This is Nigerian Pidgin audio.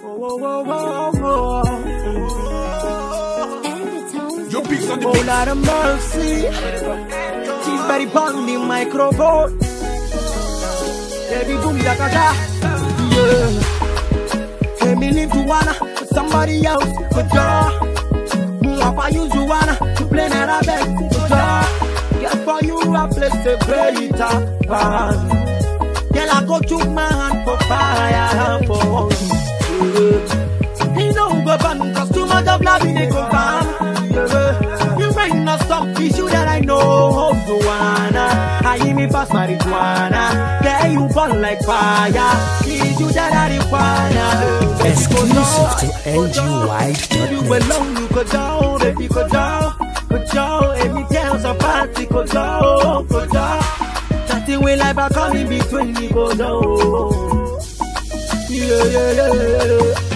Your piece on the Oh, Lord of mercy. She's very on the microphone. Baby boom like a shot. Yeah. Hey, me live to wanna with somebody else. Good job. More for you to wanna to play that best. Good job. Get for you a place to play it up. Girl, I go chook my hand for fire and for you. He don't go ban cause too much of love in it go ban. You might not stop issue that I know. Joanna, I hear me pass marijuana. There you burn like fire. Need you that I require. Exclusive to NGWide.net. You alone, you go down, baby, go down. Go down, every tell somebody go down, go down. Nothing will ever come in between me, go down. Yeah.